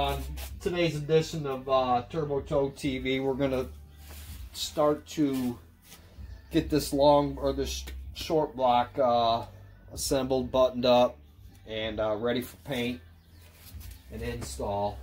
on today's edition of Turbo Toad TV. We're gonna start to get this long or this short block assembled, buttoned up, and ready for paint and install.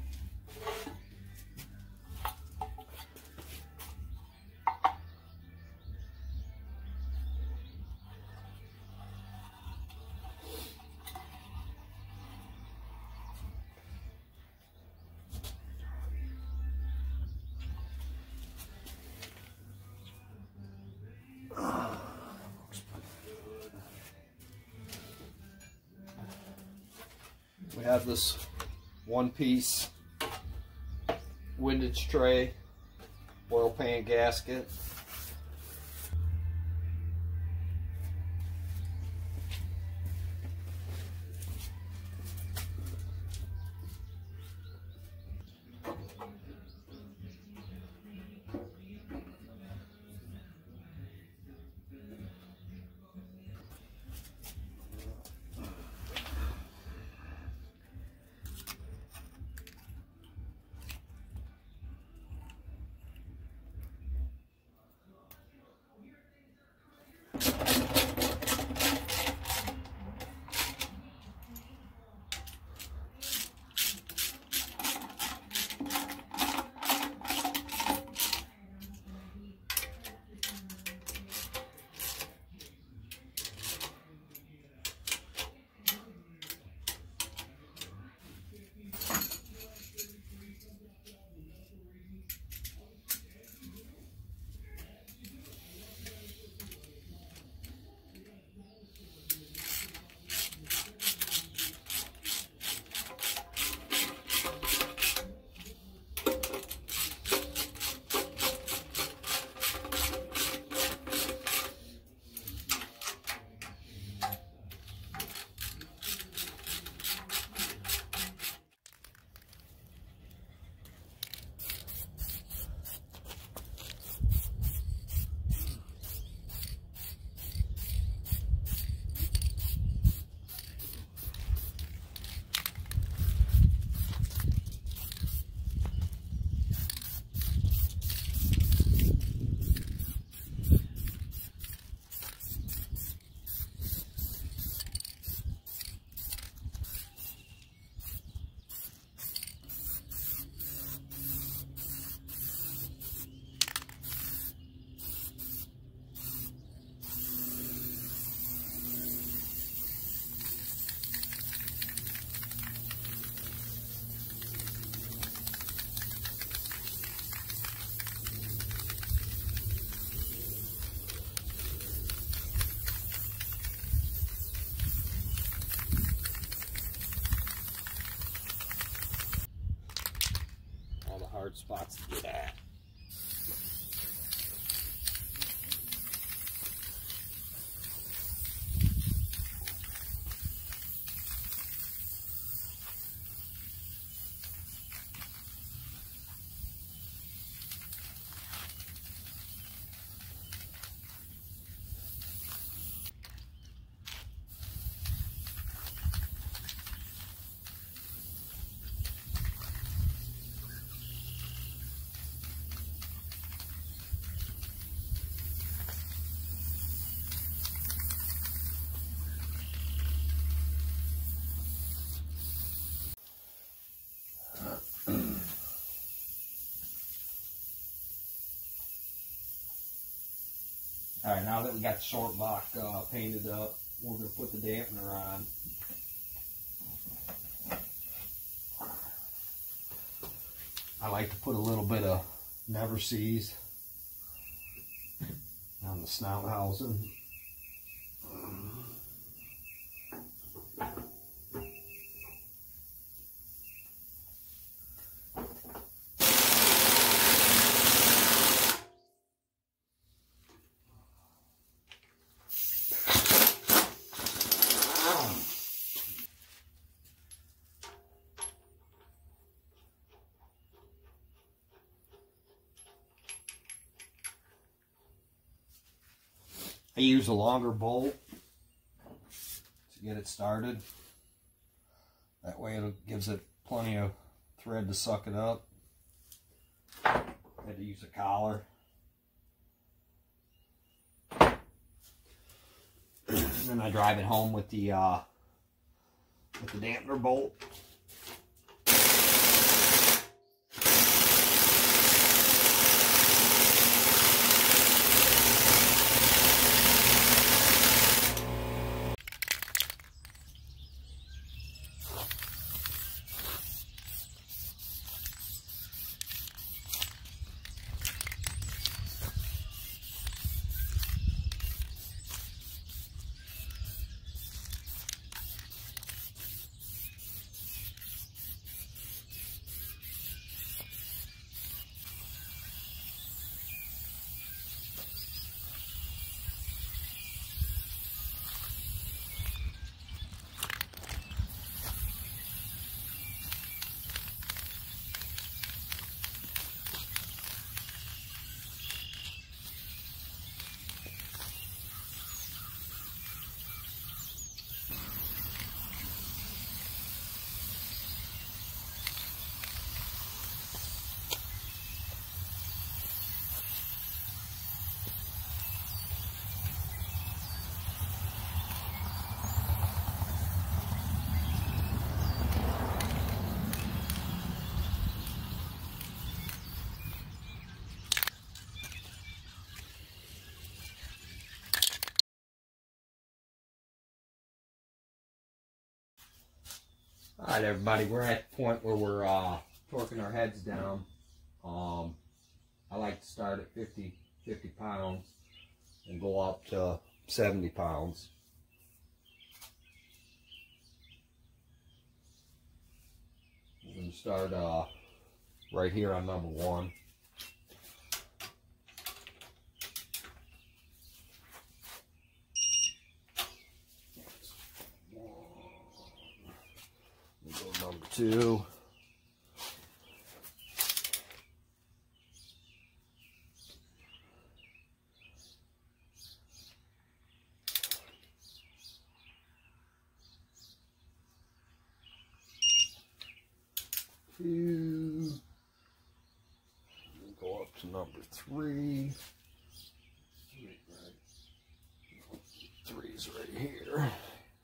We have this one-piece windage tray, oil pan gasket. Hard spots to get at. Alright, now that we got the short block painted up, we're going to put the dampener on. I like to put a little bit of Never Seas on the snout housing. I use a longer bolt to get it started. That way it gives it plenty of thread to suck it up. Had to use a collar. And then I drive it home with the dampener bolt. Alright everybody, we're at the point where we're torquing our heads down. I like to start at 50 pounds and go up to 70 pounds. We're going to start right here on number 1. Number 2. Go up to number 3. 3's right here.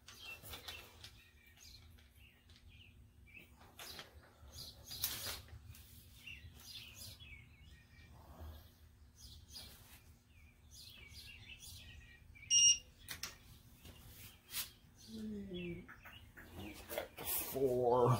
Back to 4.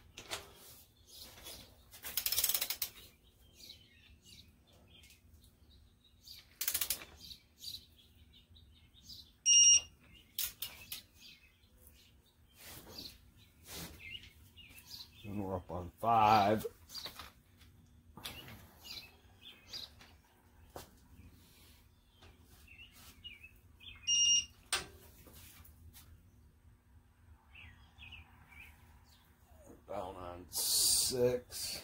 And we're up on 5. Down on 6.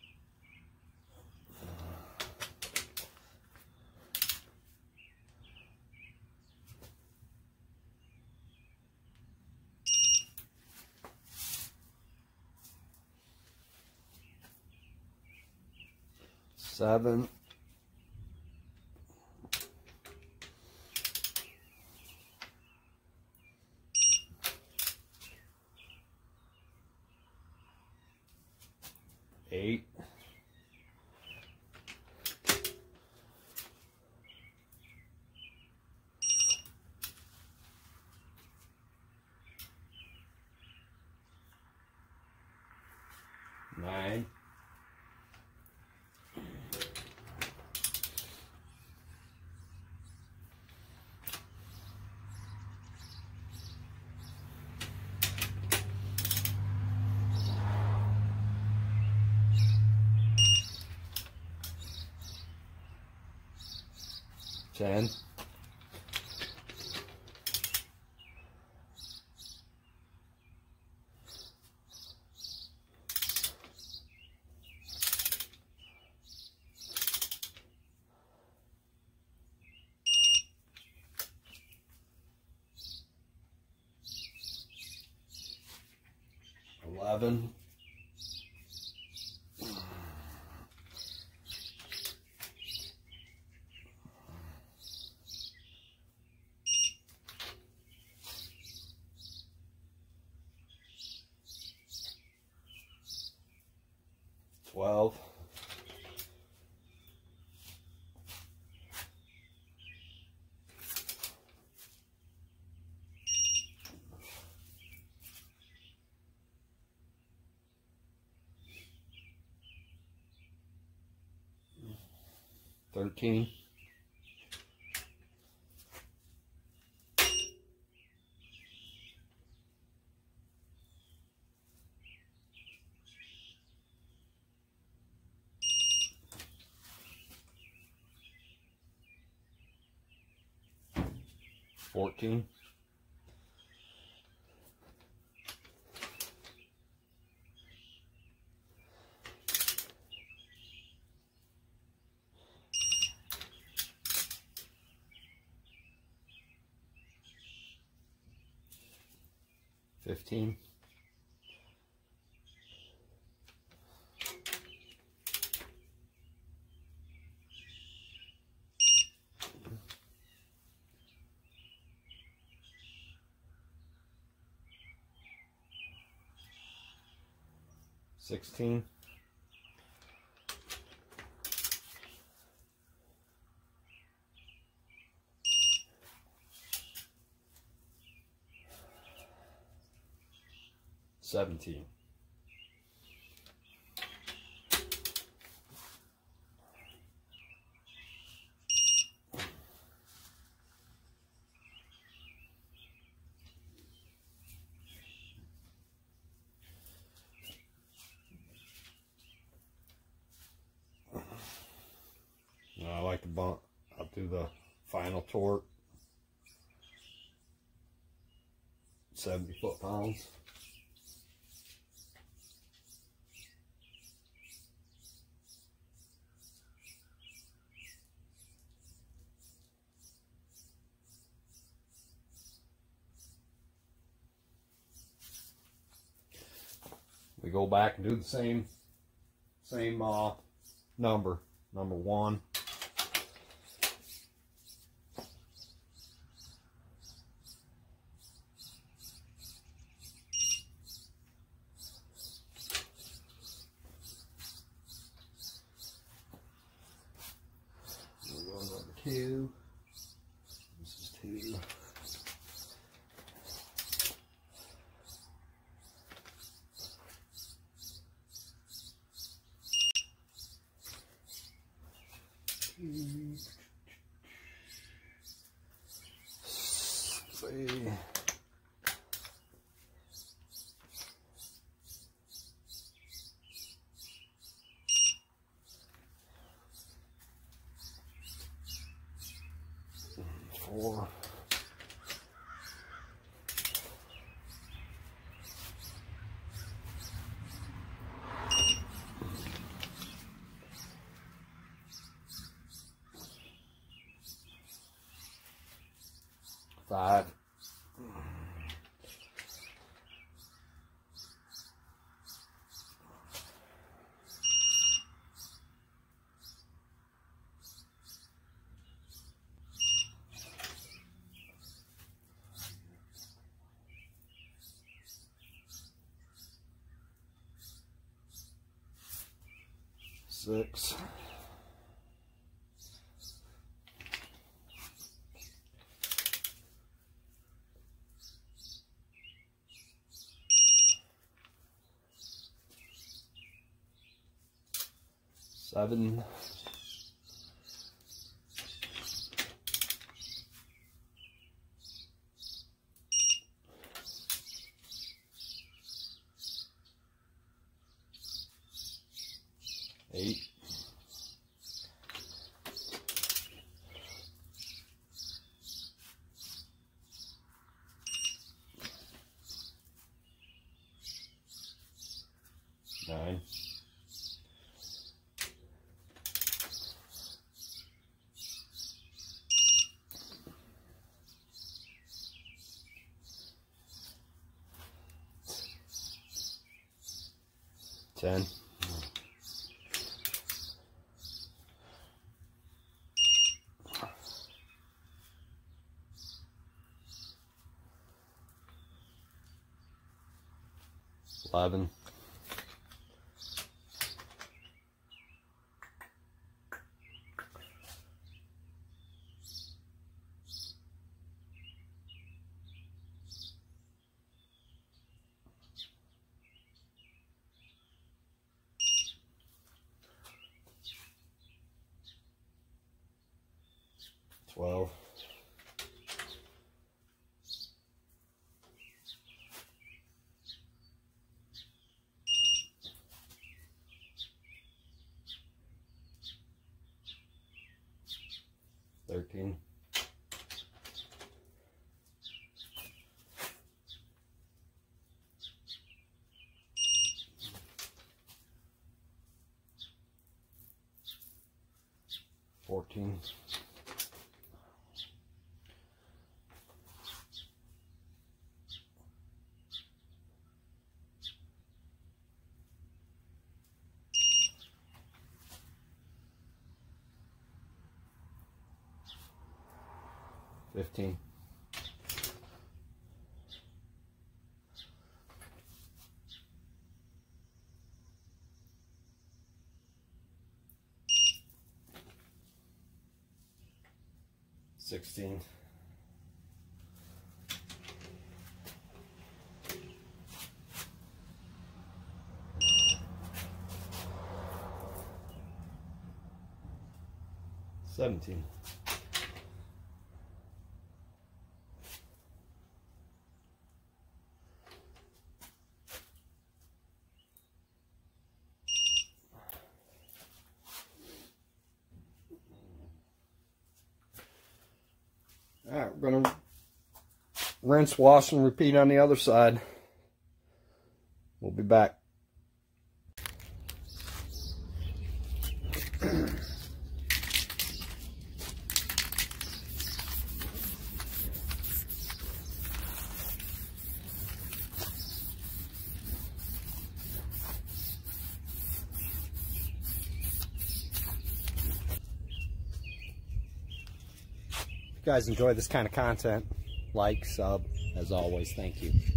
Seven. 8. 9. 10. 11. 12. 13. 14. 15. 16. 17. 'I like to bump up to the final torque, 70 foot-pounds. We go back and do the same number 1. We're going number 2. This is 2. See. Four. Five. Six. Seven. 8. 9. 10. 11. 12. 13. 14. 15. 16. 17. 'Alright, we're going to rinse, wash, and repeat on the other side. We'll be back. If you guys enjoy this kind of content, like, sub, as always, thank you.